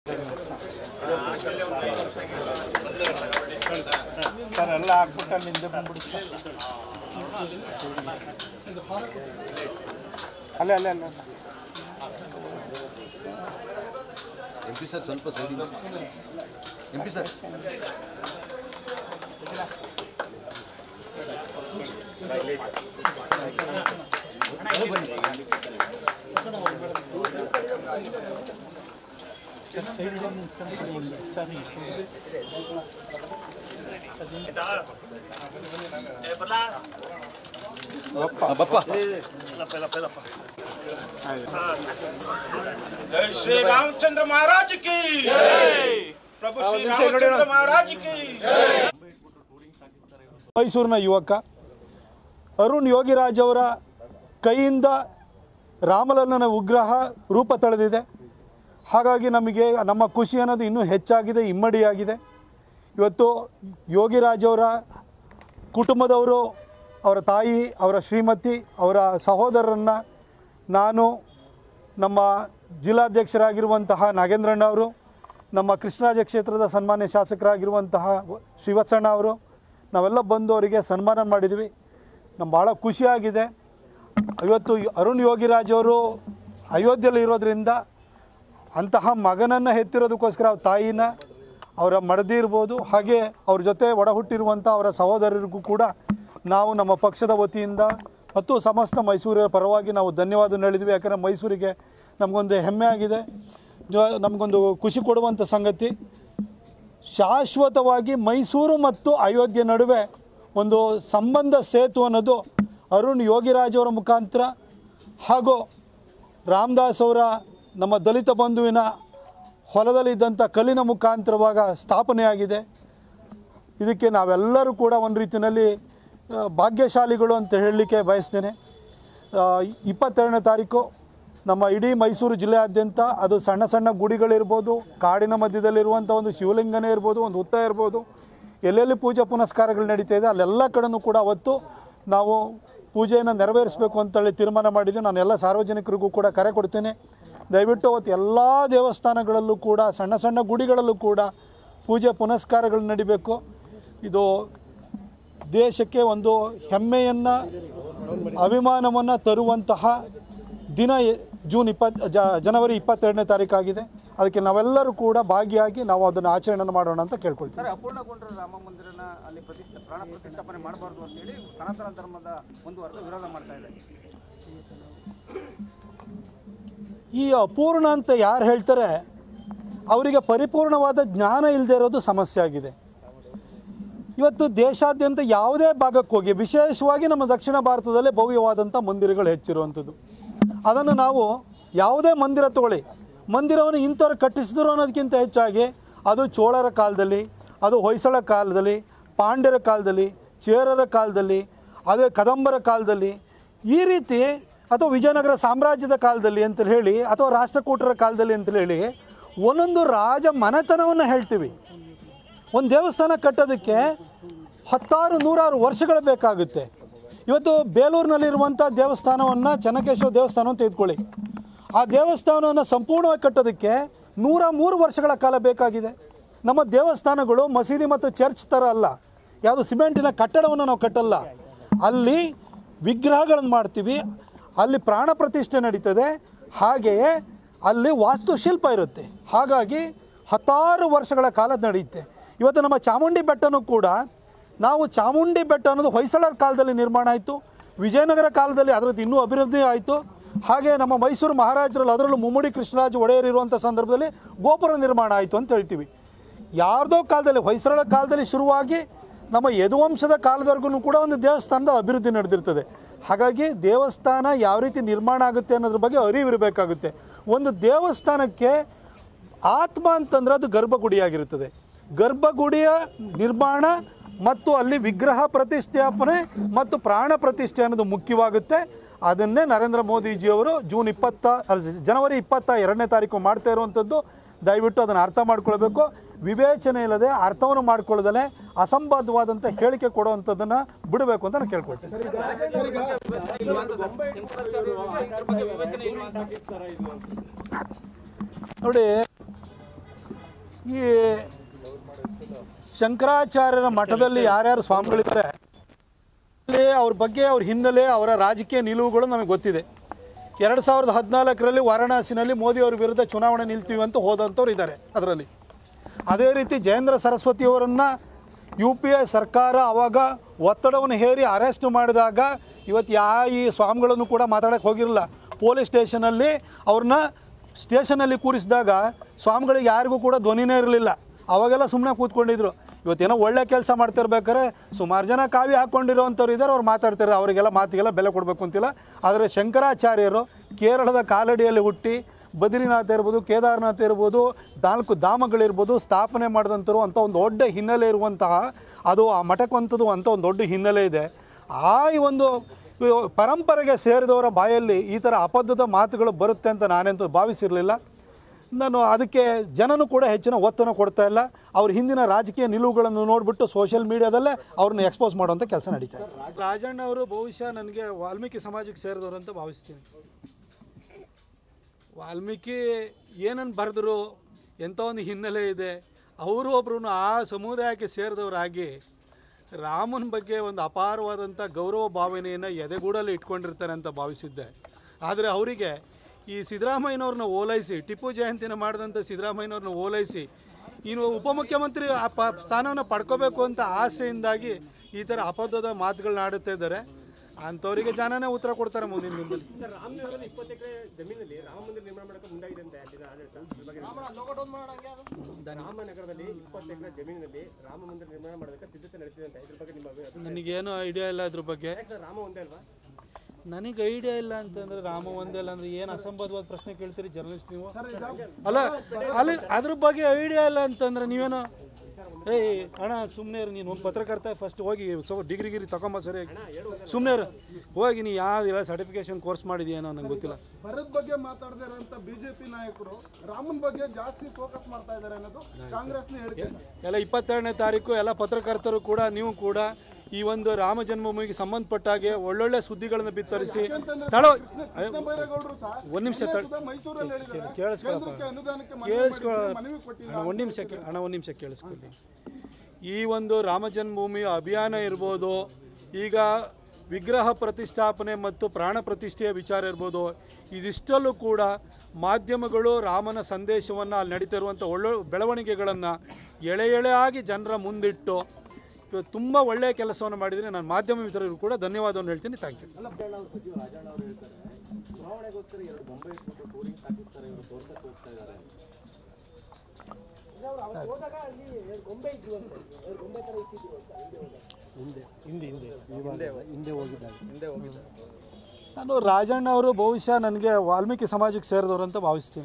Sir ಎಲ್ಲ ಹಾಕ್ಬಿಟ್ಟು ಅಲ್ಲಿಂದ ಬಂದ್ಬಿಡಿ ಸರ್. ಅಲ್ಲೇ ಅಲ್ಲೇ ಅಲ್ಲ MP ಸರ್ ಸ್ವಲ್ಪ ಸೈಡ್ MP ಸರ್ ಸೈಡ್ ನಿಂತ್ಕೊಂಡು ಸರಿ ಬಪ್ಪ जय श्री रामचंद्र महाराज की जय प्रभु श्री रामचंद्र महाराज की जय ಮೈಸೂರಿನ ಯುವಕ ಅರುಣ್ ಯೋಗಿರಾಜ್ ಅವರ ಕೈಯಿಂದ ರಾಮಲಲ್ಲನ ವಿಗ್ರಹ ರೂಪ ತಳೆದಿದೆ. ಹಾಗಾಗಿ ನಮಗೆ ನಮ್ಮ ಖುಷಿ ಅನ್ನೋದು ಇನ್ನೂ ಹೆಚ್ಚಾಗಿದೆ, ಇಮ್ಮಡಿಯಾಗಿದೆ. ಇವತ್ತು ಯೋಗಿರಾಜ್ ಅವರ ಕುಟುಂಬದವರು, ಅವರ ತಾಯಿ, ಅವರ ಶ್ರೀಮತಿ, ಅವರ ಸಹೋದರರನ್ನು ನಾನು, ನಮ್ಮ ಜಿಲ್ಲಾಧ್ಯಕ್ಷರಾಗಿರುವಂತಹ ನಾಗೇಂದ್ರಣ್ಣ ಅವರು, ನಮ್ಮ ಕೃಷ್ಣರಾಜ ಕ್ಷೇತ್ರದ ಸನ್ಮಾನ್ಯ ಶಾಸಕರಾಗಿರುವಂತಹ ಶ್ರೀವತ್ಸಣ್ಣ ಅವರು, ನಾವೆಲ್ಲ ಬಂದು ಅವರಿಗೆ ಸನ್ಮಾನ ಮಾಡಿದ್ವಿ. ನಮ್ಗೆ ಭಾಳ ಖುಷಿಯಾಗಿದೆ. ಇವತ್ತು ಅರುಣ್ ಯೋಗಿರಾಜ್ ಅವರು ಅಯೋಧ್ಯೆಯಲ್ಲಿ ಇರೋದ್ರಿಂದ ಅಂತಹ ಮಗನನ್ನು ಹೆತ್ತಿರೋದಕ್ಕೋಸ್ಕರ ಅವ್ರ ತಾಯಿನ, ಅವರ ಮಡದಿ ಇರ್ಬೋದು, ಹಾಗೆ ಅವ್ರ ಜೊತೆ ಒಡ ಹುಟ್ಟಿರುವಂಥ ಅವರ ಸಹೋದರರಿಗೂ ಕೂಡ ನಾವು ನಮ್ಮ ಪಕ್ಷದ ವತಿಯಿಂದ ಮತ್ತು ಸಮಸ್ತ ಮೈಸೂರಿನ ಪರವಾಗಿ ನಾವು ಧನ್ಯವಾದ ಹೇಳಿದ್ವಿ. ಯಾಕಂದರೆ ಮೈಸೂರಿಗೆ ನಮಗೊಂದು ಹೆಮ್ಮೆ ಆಗಿದೆ, ನಮಗೊಂದು ಖುಷಿ ಕೊಡುವಂಥ ಸಂಗತಿ. ಶಾಶ್ವತವಾಗಿ ಮೈಸೂರು ಮತ್ತು ಅಯೋಧ್ಯೆ ನಡುವೆ ಒಂದು ಸಂಬಂಧ ಸೇತು ಅನ್ನೋದು ಅರುಣ್ ಯೋಗಿರಾಜ್ ಅವರ ಮುಖಾಂತರ ಹಾಗೂ ರಾಮದಾಸ್ ಅವರ, ನಮ್ಮ ದಲಿತ ಬಂಧುವಿನ ಹೊಲದಲ್ಲಿದ್ದಂಥ ಕಲ್ಲಿನ ಮುಖಾಂತರವಾಗ ಸ್ಥಾಪನೆಯಾಗಿದೆ. ಇದಕ್ಕೆ ನಾವೆಲ್ಲರೂ ಕೂಡ ಒಂದು ರೀತಿಯಲ್ಲಿ ಭಾಗ್ಯಶಾಲಿಗಳು ಅಂತ ಹೇಳಲಿಕ್ಕೆ ಬಯಸ್ತೇನೆ. 22ನೇ ತಾರೀಕು ನಮ್ಮ ಇಡೀ ಮೈಸೂರು ಜಿಲ್ಲೆಯಾದ್ಯಂತ ಅದು ಸಣ್ಣ ಸಣ್ಣ ಗುಡಿಗಳಿರ್ಬೋದು, ಕಾಡಿನ ಮಧ್ಯದಲ್ಲಿರುವಂಥ ಒಂದು ಶಿವಲಿಂಗನೇ ಇರ್ಬೋದು, ಒಂದು ಹುತ್ತ ಇರ್ಬೋದು, ಎಲ್ಲೆಲ್ಲಿ ಪೂಜೆ ಪುನಸ್ಕಾರಗಳು ನಡೀತಾ ಇದೆ ಅಲ್ಲೆಲ್ಲ ಕಡೆನೂ ಕೂಡ ಅವತ್ತು ನಾವು ಪೂಜೆಯನ್ನು ನೆರವೇರಿಸಬೇಕು ಅಂತೇಳಿ ತೀರ್ಮಾನ ಮಾಡಿದ್ವಿ. ನಾನು ಎಲ್ಲ ಸಾರ್ವಜನಿಕರಿಗೂ ಕೂಡ ಕರೆ ಕೊಡ್ತೇನೆ. ದಯವಿಟ್ಟು ಅವತ್ತು ಎಲ್ಲ ದೇವಸ್ಥಾನಗಳಲ್ಲೂ ಕೂಡ, ಸಣ್ಣ ಸಣ್ಣ ಗುಡಿಗಳಲ್ಲೂ ಕೂಡ ಪೂಜೆ ಪುನಸ್ಕಾರಗಳು ನಡಿಬೇಕು. ಇದು ದೇಶಕ್ಕೆ ಒಂದು ಹೆಮ್ಮೆಯನ್ನು, ಅಭಿಮಾನವನ್ನು ತರುವಂತಹ ದಿನ ಜನವರಿ 22ನೇ ತಾರೀಕಾಗಿದೆ. ಅದಕ್ಕೆ ನಾವೆಲ್ಲರೂ ಕೂಡ ಭಾಗಿಯಾಗಿ ನಾವು ಅದನ್ನು ಆಚರಣೆ ಮಾಡೋಣ ಅಂತ ಕೇಳ್ಕೊಳ್ತೀವಿ. ಅಪೂರ್ಣಗೊಂಡ ರಾಮ ಮಂದಿರನ ಅಲ್ಲಿ ಪ್ರಾಣ ಪ್ರತಿಷ್ಠಾಪನೆ ಮಾಡಬಾರ್ದು ಅಂತೇಳಿ ಸನಾತನ ಧರ್ಮದ ಒಂದು ವರ್ಗ ವಿರೋಧ ಮಾಡ್ತಾ ಇದೆ. ಈ ಅಪೂರ್ಣ ಅಂತ ಯಾರು ಹೇಳ್ತಾರೆ ಅವರಿಗೆ ಪರಿಪೂರ್ಣವಾದ ಜ್ಞಾನ ಇಲ್ಲದೆ ಇರೋದು ಸಮಸ್ಯೆ ಆಗಿದೆ. ಇವತ್ತು ದೇಶಾದ್ಯಂತ ಯಾವುದೇ ಭಾಗಕ್ಕೆ ಹೋಗಿ, ವಿಶೇಷವಾಗಿ ನಮ್ಮ ದಕ್ಷಿಣ ಭಾರತದಲ್ಲೇ ಭವ್ಯವಾದಂಥ ಮಂದಿರಗಳು ಹೆಚ್ಚಿರುವಂಥದ್ದು. ಅದನ್ನು ನಾವು ಯಾವುದೇ ಮಂದಿರ ತಗೊಳ್ಳಿ, ಮಂದಿರವನ್ನು ಇಂಥವ್ರು ಕಟ್ಟಿಸಿದ್ರು ಅನ್ನೋದಕ್ಕಿಂತ ಹೆಚ್ಚಾಗಿ ಅದು ಚೋಳರ ಕಾಲದಲ್ಲಿ, ಅದು ಹೊಯ್ಸಳ ಕಾಲದಲ್ಲಿ, ಪಾಂಡ್ಯರ ಕಾಲದಲ್ಲಿ, ಚೇರರ ಕಾಲದಲ್ಲಿ, ಅದೇ ಕದಂಬರ ಕಾಲದಲ್ಲಿ, ಈ ರೀತಿ, ಅಥವಾ ವಿಜಯನಗರ ಸಾಮ್ರಾಜ್ಯದ ಕಾಲದಲ್ಲಿ ಅಂತ ಹೇಳಿ, ಅಥವಾ ರಾಷ್ಟ್ರಕೂಟರ ಕಾಲದಲ್ಲಿ ಅಂತ ಹೇಳಿ ಒಂದೊಂದು ರಾಜ ಮನೆತನವನ್ನು ಹೇಳ್ತೀವಿ. ಒಂದು ದೇವಸ್ಥಾನ ಕಟ್ಟೋದಕ್ಕೆ 10,000-100,000 ವರ್ಷಗಳು ಬೇಕಾಗುತ್ತೆ. ಇವತ್ತು ಬೇಲೂರಿನಲ್ಲಿರುವಂಥ ದೇವಸ್ಥಾನವನ್ನು, ಚೆನ್ನಕೇಶವ ದೇವಸ್ಥಾನವನ್ನು ತೆಗೆದುಕೊಳ್ಳಿ. ಆ ದೇವಸ್ಥಾನವನ್ನು ಸಂಪೂರ್ಣವಾಗಿ ಕಟ್ಟೋದಕ್ಕೆ 103 ವರ್ಷಗಳ ಕಾಲ ಬೇಕಾಗಿದೆ. ನಮ್ಮ ದೇವಸ್ಥಾನಗಳು ಮಸೀದಿ ಮತ್ತು ಚರ್ಚ್ ಥರ ಅಲ್ಲ, ಯಾವುದು ಸಿಮೆಂಟಿನ ಕಟ್ಟಡವನ್ನು ನಾವು ಕಟ್ಟಲ್ಲ. ಅಲ್ಲಿ ವಿಗ್ರಹಗಳನ್ನು ಮಾಡ್ತೀವಿ, ಅಲ್ಲಿ ಪ್ರಾಣ ಪ್ರತಿಷ್ಠೆ ನಡೀತದೆ, ಹಾಗೆಯೇ ಅಲ್ಲಿ ವಾಸ್ತುಶಿಲ್ಪ ಇರುತ್ತೆ. ಹಾಗಾಗಿ 10 ವರ್ಷಗಳ ಕಾಲ ನಡೆಯುತ್ತೆ. ಇವತ್ತು ನಮ್ಮ ಚಾಮುಂಡಿ ಬೆಟ್ಟನೂ ಕೂಡ, ನಾವು ಚಾಮುಂಡಿ ಬೆಟ್ಟ ಅನ್ನೋದು ಹೊಯ್ಸಳರ ಕಾಲದಲ್ಲಿ ನಿರ್ಮಾಣ ಆಯಿತು, ವಿಜಯನಗರ ಕಾಲದಲ್ಲಿ ಅದರದ್ದು ಇನ್ನೂ ಅಭಿವೃದ್ಧಿ ಆಯಿತು. ಹಾಗೆ ನಮ್ಮ ಮೈಸೂರು ಮಹಾರಾಜರಲ್ಲಿ, ಅದರಲ್ಲೂ ಮುಮ್ಮಡಿ ಕೃಷ್ಣರಾಜ ಒಡೆಯರ್ ಇರುವಂಥ ಸಂದರ್ಭದಲ್ಲಿ ಗೋಪುರ ನಿರ್ಮಾಣ ಆಯಿತು ಅಂತ ಹೇಳ್ತೀವಿ. ಯಾರ್ದೋ ಕಾಲದಲ್ಲಿ, ಹೊಯ್ಸಳರ ಕಾಲದಲ್ಲಿ ಶುರುವಾಗಿ ನಮ್ಮ ಯದುವಂಶದ ಕಾಲದವರೆಗೂ ಕೂಡ ಒಂದು ದೇವಸ್ಥಾನದ ಅಭಿವೃದ್ಧಿ ನಡೆದಿರ್ತದೆ. ಹಾಗಾಗಿ ದೇವಸ್ಥಾನ ಯಾವ ರೀತಿ ನಿರ್ಮಾಣ ಆಗುತ್ತೆ ಅನ್ನೋದ್ರ ಬಗ್ಗೆ ಅರಿವಿರಬೇಕಾಗುತ್ತೆ. ಒಂದು ದೇವಸ್ಥಾನಕ್ಕೆ ಆತ್ಮ ಅಂತಂದರೆ ಅದು ಗರ್ಭಗುಡಿಯಾಗಿರುತ್ತದೆ. ಗರ್ಭಗುಡಿಯ ನಿರ್ಮಾಣ ಮತ್ತು ಅಲ್ಲಿ ವಿಗ್ರಹ ಪ್ರತಿಷ್ಠಾಪನೆ ಮತ್ತು ಪ್ರಾಣ ಪ್ರತಿಷ್ಠೆ ಅನ್ನೋದು ಮುಖ್ಯವಾಗುತ್ತೆ. ಅದನ್ನೇ ನರೇಂದ್ರ ಮೋದಿಜಿಯವರು ಜನವರಿ 22ನೇ ತಾರೀಕು ಮಾಡ್ತಾ ಇರುವಂಥದ್ದು. ದಯವಿಟ್ಟು ಅದನ್ನು ಅರ್ಥ ಮಾಡ್ಕೊಳ್ಬೇಕು. ವಿವೇಚನೆ ಇಲ್ಲದೆ, ಅರ್ಥವನ್ನು ಮಾಡ್ಕೊಳ್ಳೋದಲ್ಲೇ ಅಸಂಬದ್ಧವಾದಂಥ ಹೇಳಿಕೆ ಕೊಡುವಂಥದ್ದನ್ನು ಬಿಡಬೇಕು ಅಂತ ನಾನು ಕೇಳ್ಕೊಳ್ತೀನಿ. ನೋಡಿ, ಈ ಶಂಕರಾಚಾರ್ಯರ ಮಠದಲ್ಲಿ ಯಾರ್ಯಾರು ಸ್ವಾಮಿಗಳಿದ್ದಾರೆ ಅವ್ರ ಬಗ್ಗೆ ಅವ್ರ ಹಿನ್ನೆಲೆ ಅವರ ರಾಜಕೀಯ ನಿಲುವುಗಳು ನಮಗೆ ಗೊತ್ತಿದೆ. 2014ರಲ್ಲಿ ವಾರಣಾಸಿನಲ್ಲಿ ಮೋದಿಯವ್ರ ವಿರುದ್ಧ ಚುನಾವಣೆ ನಿಲ್ತೀವಿ ಅಂತ ಹೋದಂಥವ್ರು ಇದ್ದಾರೆ ಅದರಲ್ಲಿ. ಅದೇ ರೀತಿ ಜಯೇಂದ್ರ ಸರಸ್ವತಿಯವರನ್ನು UPA ಸರ್ಕಾರ ಆವಾಗ ಒತ್ತಡವನ್ನು ಹೇರಿ ಅರೆಸ್ಟ್ ಮಾಡಿದಾಗ ಇವತ್ತು ಈ ಸ್ವಾಮಿಗಳನ್ನು ಕೂಡ ಮಾತಾಡೋಕ್ಕೆ ಹೋಗಿರಲಿಲ್ಲ. ಪೊಲೀಸ್ ಸ್ಟೇಷನಲ್ಲಿ ಅವ್ರನ್ನ ಸ್ಟೇಷನಲ್ಲಿ ಕೂರಿಸಿದಾಗ ಸ್ವಾಮಿಗಳಿಗೆ ಯಾರಿಗೂ ಕೂಡ ಧ್ವನಿನೇ ಇರಲಿಲ್ಲ. ಅವಾಗೆಲ್ಲ ಸುಮ್ಮನೆ ಕೂತ್ಕೊಂಡಿದ್ರು. ಇವತ್ತೇನೋ ಒಳ್ಳೆ ಕೆಲಸ ಮಾಡ್ತಿರ್ಬೇಕಾದ್ರೆ ಸುಮಾರು ಜನ ಕಾವಿ ಹಾಕ್ಕೊಂಡಿರೋವಂಥವ್ರು ಇದ್ದಾರೆ, ಅವ್ರು ಮಾತಾಡ್ತಾರೆ. ಅವರಿಗೆಲ್ಲ ಮಾತಿಗೆಲ್ಲ ಬೆಲೆ ಕೊಡಬೇಕು ಅಂತಿಲ್ಲ. ಆದರೆ ಶಂಕರಾಚಾರ್ಯರು ಕೇರಳದ ಕಾಲಡಿಯಲ್ಲಿ ಹುಟ್ಟಿ ಬದ್ರಿನಾಥ ಇರ್ಬೋದು, ಕೇದಾರನಾಥ ಇರ್ಬೋದು, 4 ಧಾಮಗಳಿರ್ಬೋದು ಸ್ಥಾಪನೆ ಮಾಡಿದಂಥರು ಅಂತ ಒಂದು ದೊಡ್ಡ ಹಿನ್ನೆಲೆ ಇರುವಂತಹ ಅದು ಆ ಮಠಕ್ಕಂಥದ್ದು ಅಂತ ಒಂದು ದೊಡ್ಡ ಹಿನ್ನೆಲೆ ಇದೆ. ಆ ಒಂದು ಪರಂಪರೆಗೆ ಸೇರಿದವರ ಬಾಯಲ್ಲಿ ಈ ಥರ ಅಪದ್ಧದ ಮಾತುಗಳು ಬರುತ್ತೆ ಅಂತ ನಾನೆಂತೂ ಭಾವಿಸಿರಲಿಲ್ಲ. ನಾನು ಅದಕ್ಕೆ ಜನನೂ ಕೂಡ ಹೆಚ್ಚಿನ ಒತ್ತನ್ನು ಕೊಡ್ತಾ ಇಲ್ಲ. ಅವ್ರ ಹಿಂದಿನ ರಾಜಕೀಯ ನಿಲುವುಗಳನ್ನು ನೋಡಿಬಿಟ್ಟು ಸೋಷಿಯಲ್ ಮೀಡಿಯಾದಲ್ಲೇ ಅವ್ರನ್ನ ಎಕ್ಸ್ಪೋಸ್ ಮಾಡುವಂಥ ಕೆಲಸ ನಡೀತಾ ಇದೆ. ರಾಜಣ್ಣ ಅವರು ಬಹುಶಃ ನನಗೆ ವಾಲ್ಮೀಕಿ ಸಮಾಜಕ್ಕೆ ಸೇರಿದವರು ಅಂತ ಭಾವಿಸ್ತೀನಿ. ವಾಲ್ಮೀಕಿ ಏನನ್ನು ಬರೆದ್ರು, ಎಂಥ ಒಂದು ಹಿನ್ನೆಲೆ ಇದೆ, ಅವರು ಒಬ್ಬರು ಆ ಸಮುದಾಯಕ್ಕೆ ಸೇರಿದವರಾಗಿ ರಾಮನ ಬಗ್ಗೆ ಒಂದು ಅಪಾರವಾದಂಥ ಗೌರವ ಭಾವನೆಯನ್ನು ಎದೆಗೂಡಲ್ಲಿ ಇಟ್ಕೊಂಡಿರ್ತಾರೆ ಅಂತ ಭಾವಿಸಿದ್ದೆ. ಆದರೆ ಅವರಿಗೆ ಈ ಸಿದ್ದರಾಮಯ್ಯನವ್ರನ್ನ ಓಲೈಸಿ, ಟಿಪ್ಪು ಜಯಂತಿನ ಮಾಡಿದಂಥ ಸಿದ್ದರಾಮಯ್ಯನವ್ರನ್ನ ಓಲೈಸಿ ಇನ್ನು ಉಪಮುಖ್ಯಮಂತ್ರಿ ಸ್ಥಾನವನ್ನು ಪಡ್ಕೋಬೇಕು ಅಂತ ಆಸೆಯಿಂದಾಗಿ ಈ ಥರ ಅಪದ್ಧದ ಮಾತುಗಳನ್ನ ಆಡುತ್ತಾ ಇದ್ದಾರೆ. ಅಂಥವರಿಗೆ ಜನನೇ ಉತ್ತರ ಕೊಡ್ತಾರೆ ಮುಂದಿನ ದಿನದಲ್ಲಿ. ರಾಮನಗರದಲ್ಲಿ 20 ಎಕರೆ ಜಮೀನಲ್ಲಿ ರಾಮ ಮಂದಿರ ನಿರ್ಮಾಣ ಮಾಡೋಕೆ ಮುಂದಾಗಿದೆ ಅಂತ ರಾಮನಗರದಲ್ಲಿ 20 ಎಕರೆ ಜಮೀನಿನಲ್ಲಿ ರಾಮ ಮಂದಿರ ನಿರ್ಮಾಣ ಮಾಡೋದಕ್ಕೆ ಸಿದ್ಧತೆ ನಡೆಸಿದೆ ಅಂತ ಇದ್ರ ಬಗ್ಗೆ ನಿಮ್ಮ ನನಗೇನು ಐಡಿಯಾ ಇಲ್ಲ ಇದ್ರ ಬಗ್ಗೆ. ರಾಮ ಒಂದೇ ಅಲ್ವಾ? ನನಗೆ ಐಡಿಯಾ ಇಲ್ಲ ಅಂತಂದರೆ ರಾಮ ಒಂದೇ ಅಲ್ಲ ಅಂದರೆ ಏನು ಅಸಂಬದ್ಧವಾದ ಪ್ರಶ್ನೆ ಕೇಳ್ತೀರಿ ಜರ್ನಲಿಸ್ಟ್ ನೀವು? ಅಲ್ಲ ಅದ್ರ ಬಗ್ಗೆ ಐಡಿಯಾ ಇಲ್ಲ ಅಂತಂದರೆ ನೀವೇನು ಅಣ್ಣ ಸುಮ್ಮನೆ ನೀನು ಒಂದು ಪತ್ರಕರ್ತ ಫಸ್ಟ್ ಹೋಗಿ ಡಿಗ್ರಿ ತಗೊಂಬ ಸರಿ ಸುಮ್ಮನೆ ಹೋಗಿ ನೀ ಯಾವ್ದಿಲ್ಲ ಸರ್ಟಿಫಿಕೇಶನ್ ಕೋರ್ಸ್ ಮಾಡಿದೆಯೇನೋ ನಂಗೆ ಗೊತ್ತಿಲ್ಲ. ಭರತ್ ಬಗ್ಗೆ ಮಾತಾಡದೇ ಇರೋಂಥ BJP ನಾಯಕರು ರಾಮನ ಬಗ್ಗೆ ಜಾಸ್ತಿ ಫೋಕಸ್ ಮಾಡ್ತಾ ಇದ್ದಾರೆ ಅನ್ನೋದು ಕಾಂಗ್ರೆಸ್ನ ಹೇಳಿಕೆ. ಎಲ್ಲ 22ನೇ ತಾರೀಕು ಎಲ್ಲ ಪತ್ರಕರ್ತರು ಕೂಡ ನೀವು ಕೂಡ ಈ ಒಂದು ರಾಮ ಜನ್ಮಭೂಮಿಗೆ ಸಂಬಂಧಪಟ್ಟಾಗೆ ಒಳ್ಳೊಳ್ಳೆ ಸುದ್ದಿಗಳನ್ನು ಬಿತ್ತರಿಸಿ ಸ್ಥಳ ಒಂದು ನಿಮಿಷ ಒಂದು ನಿಮಿಷ ಕೇಳಿಸ್ಕೊಳ್ಳಿ. ಈ ಒಂದು ರಾಮ ಜನ್ಮಭೂಮಿ ಅಭಿಯಾನ ಇರ್ಬೋದು, ಈಗ ವಿಗ್ರಹ ಪ್ರತಿಷ್ಠಾಪನೆ ಮತ್ತು ಪ್ರಾಣ ಪ್ರತಿಷ್ಠೆಯ ವಿಚಾರ ಇರ್ಬೋದು, ಇದಿಷ್ಟಲ್ಲೂ ಕೂಡ ಮಾಧ್ಯಮಗಳು ರಾಮನ ಸಂದೇಶವನ್ನು ಅಲ್ಲಿ ನಡೀತಿರುವಂಥ ಬೆಳವಣಿಗೆಗಳನ್ನು ಎಳೆಯಾಗಿ ಜನರ ಮುಂದಿಟ್ಟು ತುಂಬ ಒಳ್ಳೆಯ ಕೆಲಸವನ್ನು ಮಾಡಿದರೆ ನಾನು ಮಾಧ್ಯಮ ಮಿತ್ರರಿಗೂ ಕೂಡ ಧನ್ಯವಾದವನ್ನು ಹೇಳ್ತೀನಿ. Thank you. ನಾನು ರಾಜಣ್ಣ ಅವರು ಬಹುಶಃ ನನಗೆ ವಾಲ್ಮೀಕಿ ಸಮಾಜಕ್ಕೆ ಸೇರಿದವರು ಅಂತ ಭಾವಿಸ್ತೀನಿ.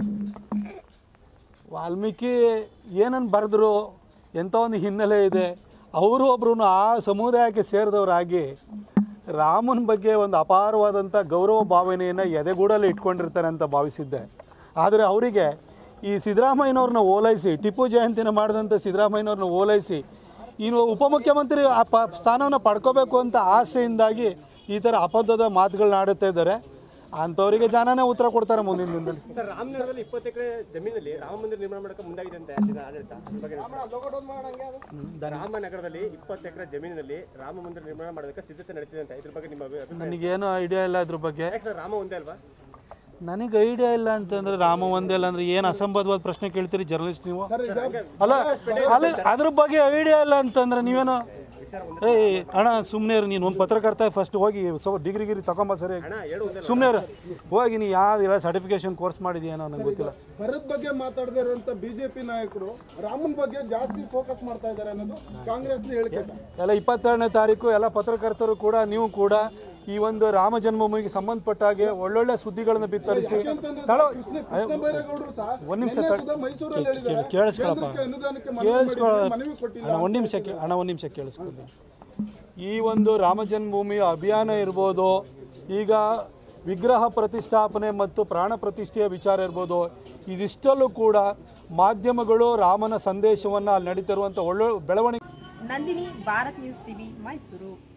ವಾಲ್ಮೀಕಿ ಏನನ್ನು ಬರೆದ್ರು, ಎಂಥ ಒಂದು ಹಿನ್ನೆಲೆ ಇದೆ, ಅವರು ಒಬ್ಬರು ಆ ಸಮುದಾಯಕ್ಕೆ ಸೇರಿದವರಾಗಿ ರಾಮನ ಬಗ್ಗೆ ಒಂದು ಅಪಾರವಾದಂಥ ಗೌರವ ಭಾವನೆಯನ್ನು ಎದೆಗೂಡಲ್ಲಿ ಇಟ್ಕೊಂಡಿರ್ತಾರೆ ಅಂತ ಭಾವಿಸಿದ್ದೆ. ಆದರೆ ಅವರಿಗೆ ಈ ಸಿದ್ದರಾಮಯ್ಯನವ್ರನ್ನ ಓಲೈಸಿ, ಟಿಪ್ಪು ಜಯಂತಿನ ಮಾಡಿದಂಥ ಸಿದ್ದರಾಮಯ್ಯನವ್ರನ್ನ ಓಲೈಸಿ ಇನ್ನು ಉಪಮುಖ್ಯಮಂತ್ರಿ ಸ್ಥಾನವನ್ನು ಪಡ್ಕೋಬೇಕು ಅಂತ ಆಸೆಯಿಂದಾಗಿ ಈ ಥರ ಅಪದ್ಧದ ಮಾತುಗಳನ್ನ ಆಡುತ್ತಾ ಇದ್ದಾರೆ. ಅಂಥವರಿಗೆ ಜನನೇ ಉತ್ತರ ಕೊಡ್ತಾರೆ ಮುಂದಿನ ದಿನದಲ್ಲಿ. ಸರ್, ರಾಮನಗರದಲ್ಲಿ 20 ಎಕರೆ ಜಮೀನಲ್ಲಿ ರಾಮ ಮಂದಿರ ನಿರ್ಮಾಣ ಮಾಡೋಕೆ ಮುಂದಾಗಿದೆ ಅಂತ ಆಡಳಿತ. ರಾಮನಗರದಲ್ಲಿ 20 ಎಕರೆ ಜಮೀನಿನಲ್ಲಿ ರಾಮ ಮಂದಿರ ನಿರ್ಮಾಣ ಮಾಡೋದಕ್ಕೆ ಸಿದ್ಧತೆ ನಡೆಸಿದೆ ಅಂತ ಇದ್ರ ಬಗ್ಗೆ ನಿಮ್ಮ ನನಗೇನು ಐಡಿಯಾ ಇಲ್ಲ ಇದ್ರ ಬಗ್ಗೆ. ರಾಮ ಒಂದೇ ಅಲ್ವಾ? ನನಗೆ ಐಡಿಯಾ ಇಲ್ಲ ಅಂತಂದರೆ ರಾಮ ಒಂದೇ ಅಲ್ಲ ಅಂದರೆ ಏನು ಅಸಂಬದ್ಧವಾದ ಪ್ರಶ್ನೆ ಕೇಳ್ತೀರಿ ಜರ್ನಲಿಸ್ಟ್ ನೀವು? ಅಲ್ಲ ಅದ್ರ ಬಗ್ಗೆ ಐಡಿಯಾ ಇಲ್ಲ ಅಂತಂದರೆ ನೀವೇನು ಅಣ್ಣ ಸುಮ್ಮನೆ ನೀನು ಒಂದು ಪತ್ರಕರ್ತ ಫಸ್ಟ್ ಹೋಗಿ ಡಿಗ್ರಿ ತಗೊಂಬ ಸರಿ ಸುಮ್ಮನೆ ಹೋಗಿ ನೀ ಯಾವ್ದಿಲ್ಲ ಸರ್ಟಿಫಿಕೇಶನ್ ಕೋರ್ಸ್ ಮಾಡಿದೆಯೇನೋ ನಂಗೆ ಗೊತ್ತಿಲ್ಲ. ಭರತ್ ಬಗ್ಗೆ ಮಾತಾಡದೇ ಇರೋಂಥ BJP ನಾಯಕರು ರಾಮನ ಬಗ್ಗೆ ಜಾಸ್ತಿ ಫೋಕಸ್ ಮಾಡ್ತಾ ಇದ್ದಾರೆ ಅನ್ನೋದು ಕಾಂಗ್ರೆಸ್ನ ಹೇಳಿಕೆ. ಎಲ್ಲ 22ನೇ ತಾರೀಕು ಎಲ್ಲ ಪತ್ರಕರ್ತರು ಕೂಡ ನೀವು ಕೂಡ ಈ ಒಂದು ರಾಮ ಜನ್ಮಭೂಮಿಗೆ ಸಂಬಂಧಪಟ್ಟಾಗೆ ಒಳ್ಳೊಳ್ಳೆ ಸುದ್ದಿಗಳನ್ನು ಬಿತ್ತರಿಸಿ ಸ್ಥಳ ಒಂದು ನಿಮಿಷ ಕೇಳಿಸ್ಕೊಳಪ್ಪ ಒಂದು ನಿಮಿಷ ಕೇಳಿಸ್ಕೊಳ್ಳಿ. ಈ ಒಂದು ರಾಮ ಜನ್ಮಭೂಮಿ ಅಭಿಯಾನ ಇರ್ಬೋದು, ಈಗ ವಿಗ್ರಹ ಪ್ರತಿಷ್ಠಾಪನೆ ಮತ್ತು ಪ್ರಾಣ ಪ್ರತಿಷ್ಠೆಯ ವಿಚಾರ ಇರ್ಬೋದು, ಇದಿಷ್ಟಲ್ಲೂ ಕೂಡ ಮಾಧ್ಯಮಗಳು ರಾಮನ ಸಂದೇಶವನ್ನು ಅಲ್ಲಿ ನಡೀತಿರುವಂಥ ಒಳ್ಳೆ ಬೆಳವಣಿಗೆ. Nandini, Bharat news TV, Mysuru.